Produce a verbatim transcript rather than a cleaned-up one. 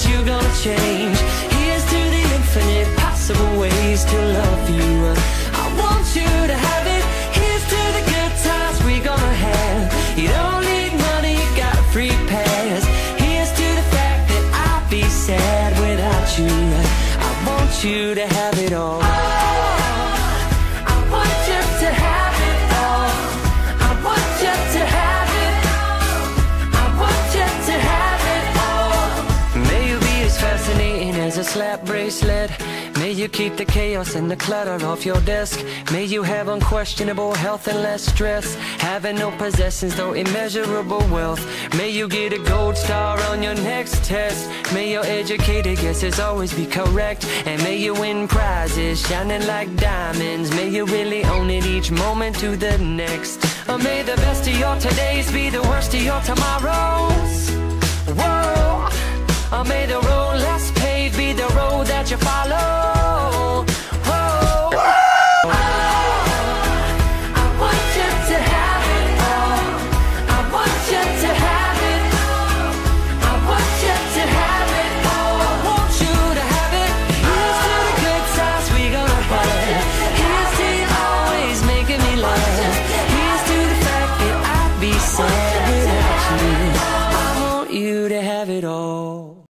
is you gonna change. Here's to the infinite possible ways to love you. I want you to have it. Here's to the good times we gonna have. You don't need money, you got a free pass. Here's to the fact that I'll be sad without you. I want you to have it all. I want you to have it all. I want you to have it. I want you to have it all. May you be as fascinating as a slap bracelet. May you keep the chaos and the clutter off your desk. May you have unquestionable health and less stress. Having no possessions though immeasurable wealth. May you get a gold star on your next test. May your educated guesses always be correct. And may you win prizes shining like diamonds. May you really own it each moment to the next. Or may the best of your todays be the worst of your tomorrows.